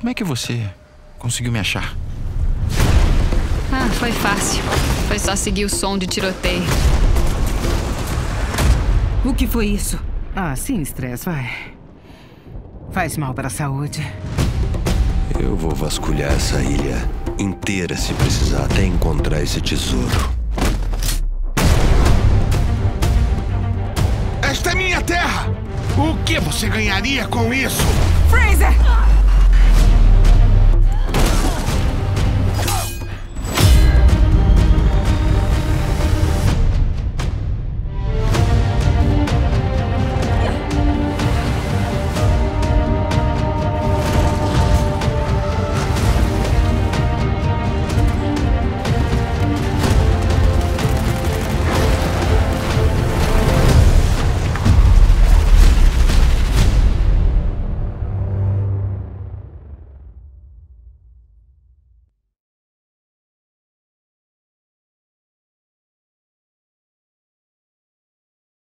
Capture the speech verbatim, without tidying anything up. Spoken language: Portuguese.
Como é que você conseguiu me achar? Ah, foi fácil. Foi só seguir o som de tiroteio. O que foi isso? Ah, sem estresse, vai. Faz mal para a saúde. Eu vou vasculhar essa ilha inteira se precisar, até encontrar esse tesouro. Esta é minha terra! O que você ganharia com isso? Fraser!